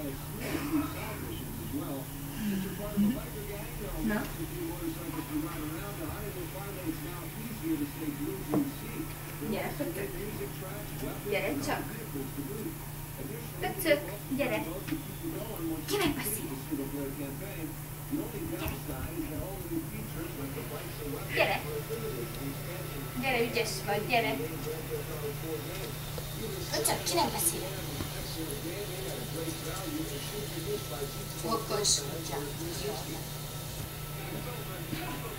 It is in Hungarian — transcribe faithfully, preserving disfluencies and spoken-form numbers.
Na? Gyere, pöcök. Gyere csak. Pöcök, gyere. Kinek beszél? Gyere. Gyere, ügyes vagy, gyere. Pöcök, kinek beszél? Okos, kutya.